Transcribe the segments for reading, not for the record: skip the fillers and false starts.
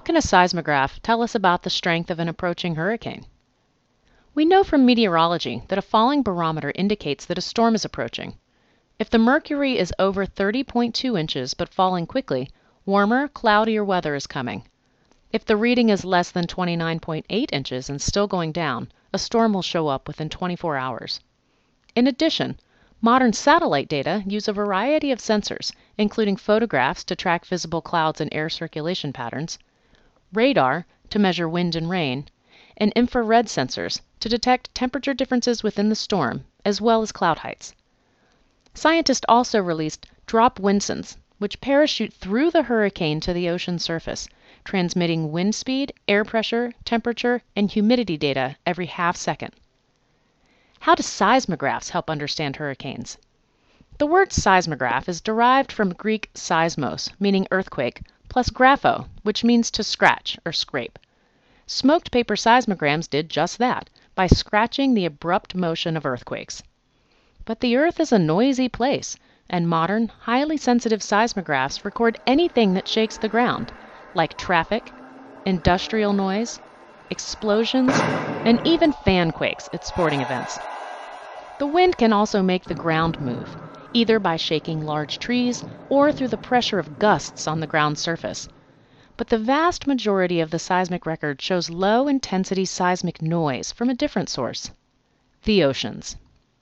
What can a seismograph tell us about the strength of an approaching hurricane? We know from meteorology that a falling barometer indicates that a storm is approaching. If the mercury is over 30.2 inches but falling quickly, warmer, cloudier weather is coming. If the reading is less than 29.8 inches and still going down, a storm will show up within 24 hours. In addition, modern satellite data use a variety of sensors, including photographs to track visible clouds and air circulation patterns, radar to measure wind and rain, and infrared sensors to detect temperature differences within the storm, as well as cloud heights. Scientists also released drop windsons, which parachute through the hurricane to the ocean surface, transmitting wind speed, air pressure, temperature, and humidity data every half second. How do seismographs help understand hurricanes? The word seismograph is derived from Greek seismos, meaning earthquake, plus grapho, which means to scratch or scrape. Smoked paper seismograms did just that, by scratching the abrupt motion of earthquakes. But the Earth is a noisy place, and modern, highly sensitive seismographs record anything that shakes the ground, like traffic, industrial noise, explosions, and even fan quakes at sporting events. The wind can also make the ground move, either by shaking large trees or through the pressure of gusts on the ground surface. But the vast majority of the seismic record shows low-intensity seismic noise from a different source: the oceans.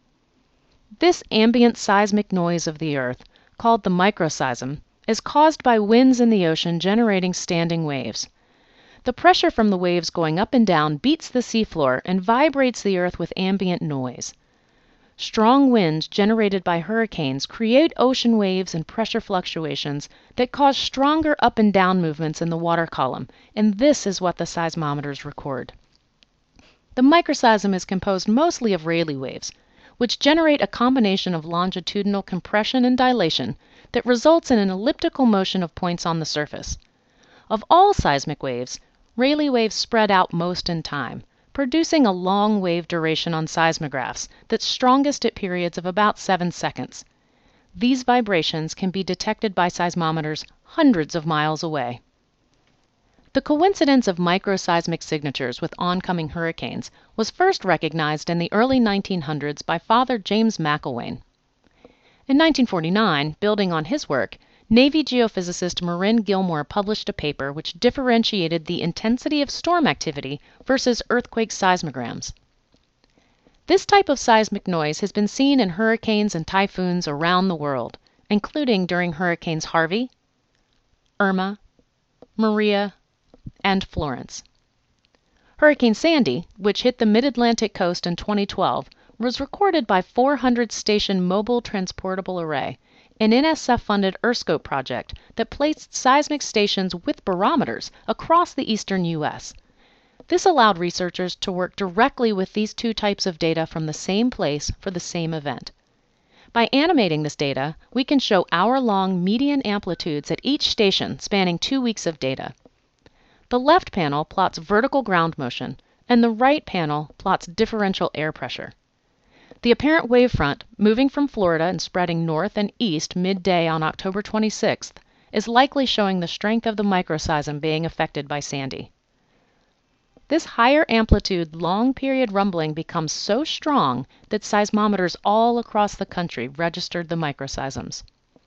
This ambient seismic noise of the Earth, called the microseism, is caused by winds in the ocean generating standing waves. The pressure from the waves going up and down beats the seafloor and vibrates the Earth with ambient noise. Strong winds generated by hurricanes create ocean waves and pressure fluctuations that cause stronger up and down movements in the water column, and this is what the seismometers record. The microseism is composed mostly of Rayleigh waves, which generate a combination of longitudinal compression and dilation that results in an elliptical motion of points on the surface. Of all seismic waves, Rayleigh waves spread out most in time, producing a long wave duration on seismographs that's strongest at periods of about 7 seconds. These vibrations can be detected by seismometers hundreds of miles away. The coincidence of microseismic signatures with oncoming hurricanes was first recognized in the early 1900s by Father James McIlwain. In 1949, building on his work, Navy geophysicist Marin Gilmore published a paper which differentiated the intensity of storm activity versus earthquake seismograms. This type of seismic noise has been seen in hurricanes and typhoons around the world, including during Hurricanes Harvey, Irma, Maria, and Florence. Hurricane Sandy, which hit the mid-Atlantic coast in 2012, was recorded by 400-station Mobile Transportable Array, an NSF-funded EarthScope project that placed seismic stations with barometers across the eastern U.S. This allowed researchers to work directly with these two types of data from the same place for the same event. By animating this data, we can show hour-long median amplitudes at each station spanning 2 weeks of data. The left panel plots vertical ground motion, and the right panel plots differential air pressure. The apparent wavefront, moving from Florida and spreading north and east midday on October 26th, is likely showing the strength of the microseism being affected by Sandy. This higher amplitude, long-period rumbling becomes so strong that seismometers all across the country registered the microseisms.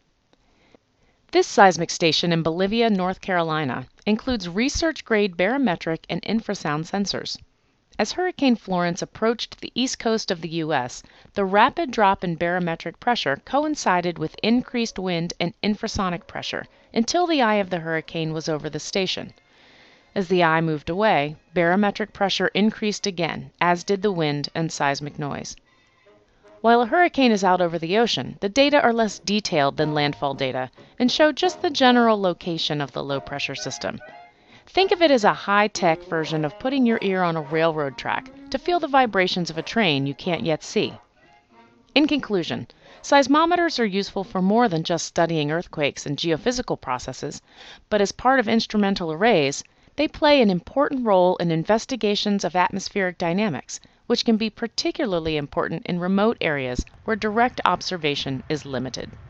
This seismic station in Bolivia, North Carolina, includes research-grade barometric and infrasound sensors. As Hurricane Florence approached the east coast of the U.S., the rapid drop in barometric pressure coincided with increased wind and infrasonic pressure until the eye of the hurricane was over the station. As the eye moved away, barometric pressure increased again, as did the wind and seismic noise. While a hurricane is out over the ocean, the data are less detailed than landfall data and show just the general location of the low-pressure system. Think of it as a high-tech version of putting your ear on a railroad track to feel the vibrations of a train you can't yet see. In conclusion, seismometers are useful for more than just studying earthquakes and geophysical processes, but as part of instrumental arrays, they play an important role in investigations of atmospheric dynamics, which can be particularly important in remote areas where direct observation is limited.